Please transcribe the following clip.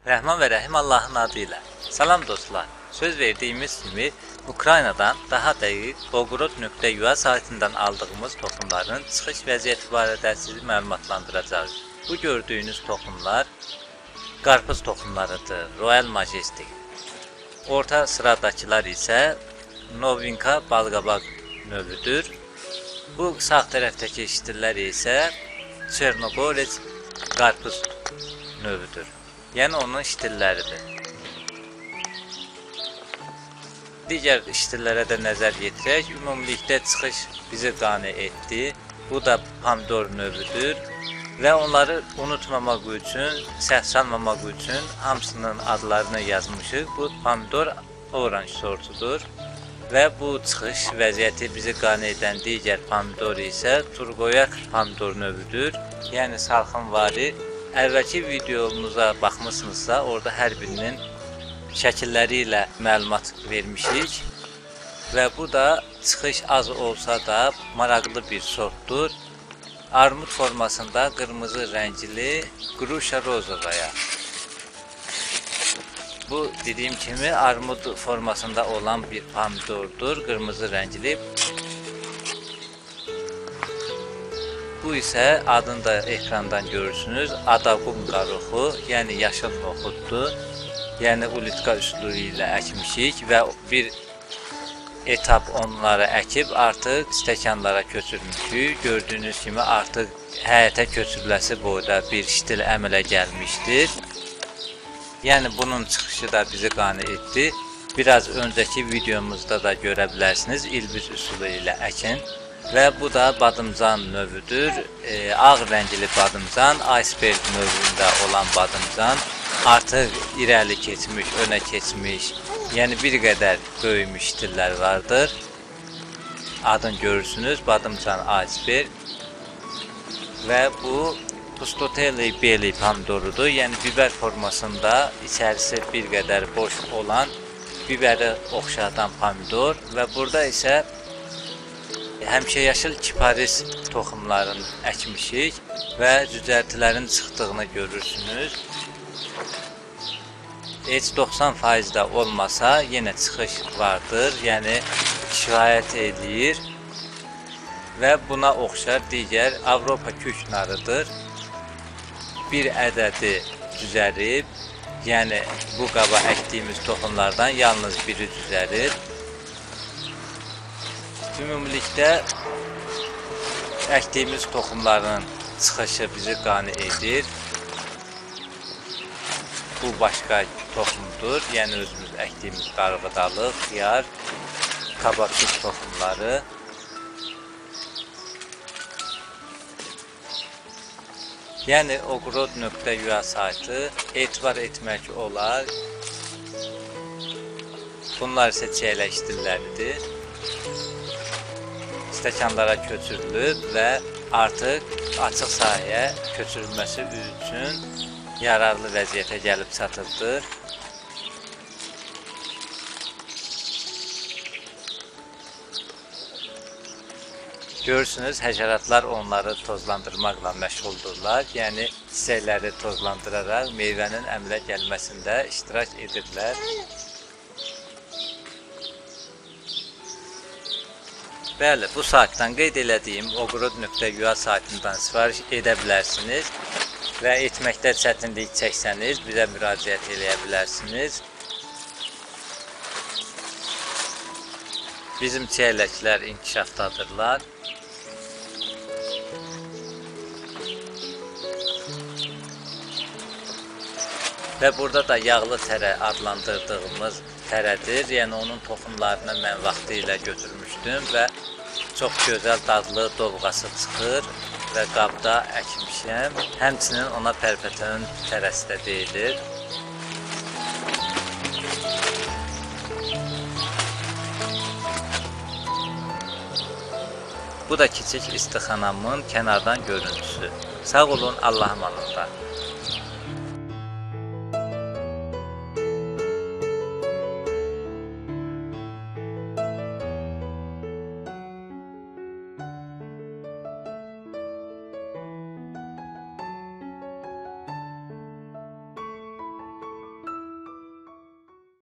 Rəhman və Rəhim Allahın adı ilə. Salam dostlar. Söz verdiyimiz kimi Ukraynadan daha dəqiq ogrodnuk.ua saytından aldığımız toxumların çıxış vəziyyəti barədə sizi məlumatlandıracağıq. Bu gördüyünüz toxumlar qarpız toxumlarıdır. Royal Majestic. Orta sıradakılar isə Novinka balqabaq növüdür. Bu sağ tərəfdəki iştirlər isə Çernogorets qarpız növüdür. Yəni onun iştirləridir. Digər iştirlərə də nəzər yetirək. Ümumilikdə çıxış bizi qane etdi. Bu da pomidor növüdür. Və onları unutmamaq üçün, səhv salmamaq üçün hamısının adlarını yazmışıq. Bu pomidor oranj sortudur. Və bu çıxış vəziyyəti bizi qane edən digər pomidor isə turqoyak pomidor növüdür. Yəni salxımvari. Əvvəlki videomuza baxmısınızsa, orada hər birinin şəkilləri ilə məlumat vermişik. Və bu da çıxış az olsa da maraqlı bir sortdur. Armud formasında qırmızı rəngli Grusha rozovaya. Bu dediyim kimi armud formasında olan bir pomidordur, qırmızı rəngli. Bu isə adını da ekrandan görürsünüz. Adaqum qaruxu, yəni yaşıl noxuddur. Yəni ulitka üsulu ilə əkmişik və bir etap onları əkib artıq stəkanlara köçürmüşük. Gördüyünüz kimi artıq həyətə köçürüləsi boyda bir ştil əmələ gəlmişdir. Yəni bunun çıxışı da bizi qane etdi. Biraz öncəki videomuzda da görə bilərsiniz. İlbiz üsulu ilə əkin. Və bu da badımcan növüdür. Ağ rəngli badımcan, iceberg növündə olan badımcan. Artıq irəli keçmiş, önə keçmiş, yəni bir qədər böyümüş ştillər vardır. Adını görürsünüz, badımcan iceberg. Və bu Pustoteli beli pomidorudur. Yəni biber formasında içərisi bir qədər boş olan biberi oxşadan pomidor. Və burada isə həmişəyaşıl kiparis toxumlarını əkmişik və cücərtilərin çıxdığını görürsünüz. Heç 90% də olmasa yenə çıxış vardır, yəni kifayət edir və buna oxşar digər Avropa kük narıdır. Bir ədədi düzərib, yəni bu qaba əkdiyimiz toxumlardan yalnız biri düzərir. Ümumilikdə əkdiyimiz toxumların çıxışı bizi qane edir. Bu başqa toxumdur, yəni özümüz əkdiyimiz qarğıdalıq, xiyar, kabakçıq toxumları. Yəni ogrodnuk.ua saytı etibar etmək olar. Bunlar isə çiyələk ştilləridir. Stəkanlara köçürülüb və artıq açıq sahəyə köçürülməsi üçün yararlı vəziyyətə gəlib çatıbdır. Görürsünüz, həşəratlar onları tozlandırmaqla məşğuldurlar. Yəni çiçəkləri tozlandıraraq meyvənin əmələ gəlməsində iştirak edirlər. Bəli, bu saytdan qeyd elədiyim ogrodnuk.ua saytından sifariş edə bilərsiniz və etməkdə çətinlik çəksəniz bizə müraciət eləyə bilərsiniz. Bizim çiyələklər inkişafdadırlar. Və burada da yağlı tərə adlandırdığımız tərədir. Yəni onun toxumlarını mən vaxtı ilə götürmüşdüm və çox gözəl dadlı dovğası çıxır və qabda əkmişəm. Həmçinin ona pərpətənin tərəsi də deyilir. Bu da kiçik istixanamın kənardan görüntüsü. Sağ olun, Allah'a əmanət.